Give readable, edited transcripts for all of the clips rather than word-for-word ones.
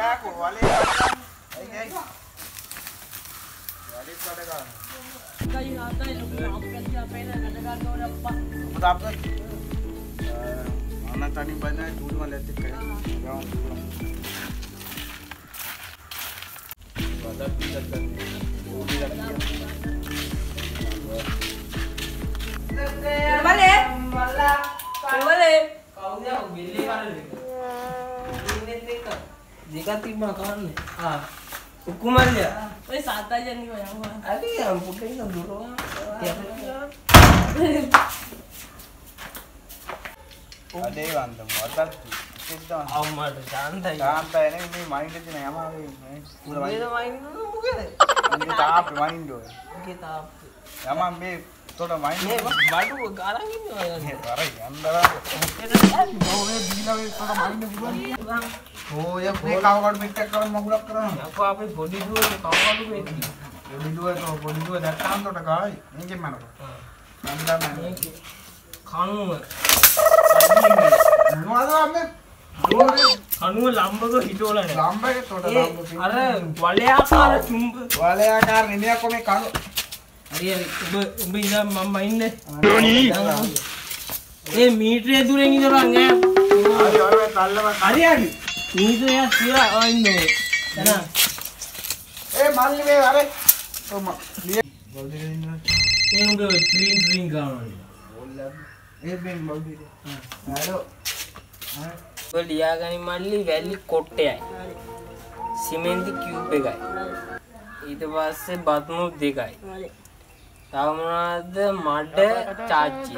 को वाले आई वाले काटे का कई आता है लोग काम करके पहले कटका तो रप्पा बता आप आना तानी बना दूध वाले तक कर जाओ वादा पिक्चर करने वो भी लगती है वाले kau dia beli mana ni? Ini tek. Jika tiba kan ni. Hukuman dia. Oi saat aja nih yang gua. Ada yang putih yang dulu. ada yang andam wadah kita Amat santai. santai ini main aja nih ama Kita main dulu bukan? kita apa main dulu Kita ama me थोड़ा mind ये बाटू गाला नहीं होगा अरे अंदर वो दीला में थोड़ा माइंड बुरा हो ये कावड़ में टेक कर मगुला कर आपको आप बॉडी दो कावड़ में बॉडी दो दैट काम तो टका है नहीं मानो अंदर में खानू वाला हमें खानू लंब को हिटोला है लंब है थोड़ा लंब अरे वाले आकार चुंब वाले आकार इंडिया को में कानो अरे बिना मम्मा इन्ने ए मीटर दूर नहीं जरा अंगे अरे ताल्ले में अरे यार मीटर यार पूरा आइंदो है ना ए मान ले अरे तो लिए बोल दे ये उनके ड्रिंक का बोल ए बेन बोल दे हेलो वो लिया गानी मारली वैली कोट्टे आए सीमेंट क्यूब पे गए इधर पास से बाथरूम दिखाए तावनाद माडे चाची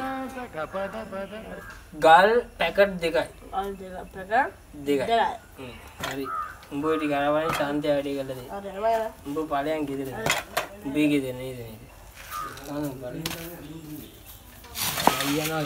गाल पैकेट दिखाए दिखाए अरे उम्बो इटी गारावानी शांति आड़ी गले दे उम्बो पाले आंगी दे बीगी दे नहीं दे कानून पाले आइया ना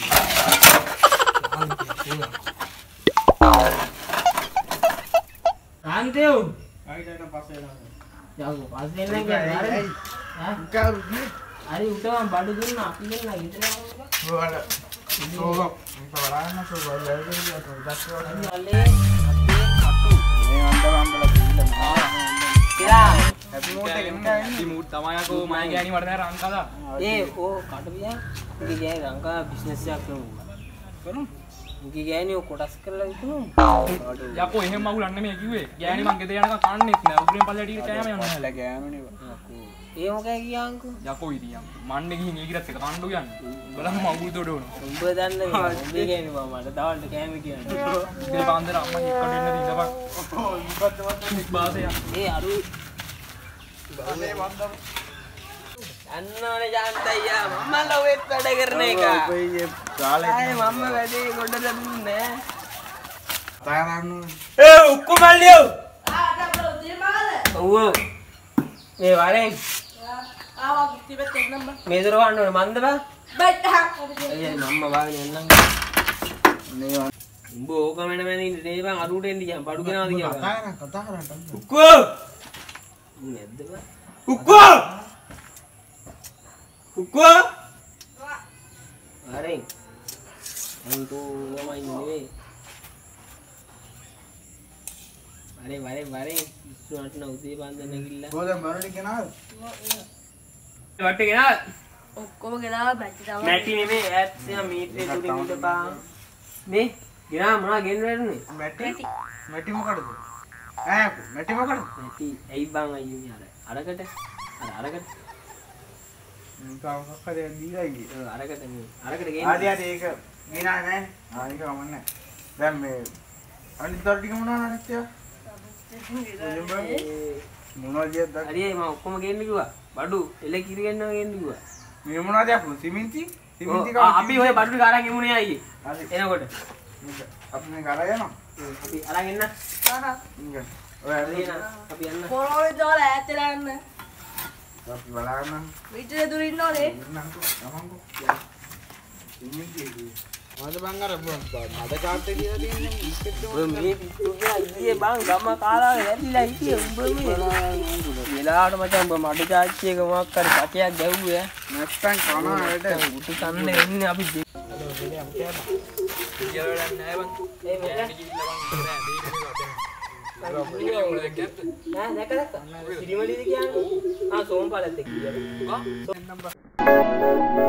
शांति हो आई जाना पास है जाओ पास लेने क्या अरे क्या अरे उठो हम बाडू दूर ना अपने ना इतना वाला तो वाला ना तो वाला ले लिया तो दस वाले अपने खाटू ये अंदर हां क्या हैप्पी मोटे कितना है दी मूड तमाया को माय गयानी मरना है रंग का ए वो काट भैया ये क्या है रंग का बिजनेस से आपको करूं मुझे गयानी वो कोटास कर लगी तू या को එහෙම මගුල් අන්න මේ කිව්වේ ගෑණි මං ගෙදර යනකම් කන්නේත් නෑ උගුරෙන් පල්ලට ඊට කෑම යන්න නෑ ගෑනුනේ ඒ මොකයි කියාංකෝ යකෝ ඉතින් මන්නේ ගිහින් ඒකිරත් එක කන්න උයන්නේ උඹලා මගුල් දොඩ උන උඹ දන්නේ උඹේ ගෑණි බා මට දවල්ට කෑම කියන්නේ ඉතින් පාන්දර අම්මා එක්කට එන්න දීලා උඹත් වත් බාසය ඒ අරු අනේ වන්දම අන්නෝනේ ජාන්තයියා මම්මා ලවෙත් වැඩ කරන එක ඔය ගාලේ ආයේ මම්ම වැඩේ ගොඩ දුන්නේ තාරන්න ඒ උක්කු මල්ලියෝ අපල උදේ ඔව් මේ වරෙන් ආවා කිතිබෙත් එක් නම්බර් මේ දොර වන්න ඕනේ මන්ද බා බට්ට අයියා මම්ම වාගෙන එන්නම් නේ උඹ ඕක මෙන්න මෙන්න ඉන්නේ නේ බං අරුට එන්න ගියා බඩු ගෙනවාද කියලා කතා කරන්න උක්කු නැද්ද බා උක්කු උක්කු වරෙන් අන්තු ළමයි නෙවෙයි වරේ ඉස්සරහට න උදේ බන්දන ගිල්ලා කොහෙද මරණි කෙනාද වට ගෙනා ඔක්කොම ගෙනාවා බැටි තමයි මැටි නෙමෙයි ඈත් තියා මීටරේ දුරින් ඉඳපා මේ ගෙනා මොනවා ගෙන්නරන්නේ මැටි මොකටද ඈ මැටි මොකටද මැටි ඇයි බං අයියෝ අරකට මොකක්ද දීලා ගියේ අරකට ගේන්න ආදී ඒක ගිනා නෑ ආනික කමන්නේ දැන් මේ අනිත් දර ටික මොනවද අනිත්‍ය මොනවද දැන් හරි මම ඔක්කොම ගේන්න කිව්වා බඩු එල කිරි ගන්නවා ගේන්න කිව්වා මේ මොනවද අපු සිමෙන්ති අපි ඔය බඩු ටික අරන් ගිමුනේ අයියේ එනකොට අපි මේ කරා යනවා අපි අරන් එන්න ඔය හරි අපි යන්න කොරෝනේ දාලා ඈතලා යන්න අපි බලන්න විතර දුර ඉන්නෝනේ යමන්කෝ සිමෙන්ති මද බං අර මද කාට්ටේ කියලා තියෙන්නේ ඉස්කෙට් ඔය මේ පිටුගේ අයියේ බං ගම කාලා වැටිලා හිටියේ උඹ මේ වෙලාවට මචං උඹ මඩ චාච්චි එක මොකක් හරි කටයක් ගැව්වේ නැත්තම් කනවා වැඩ උටු කන්න එන්නේ අපි හලෝ දෙලියම් කියන්න කියලා වැඩක් නෑ බං ඒ මෙතන ගෑණි කිවිලා බං ඉතන නෑ දැක්ක සිරිමලිද කියන්නේ. ආ සෝම්පාලත් එක්ක කියලා. නම්බර්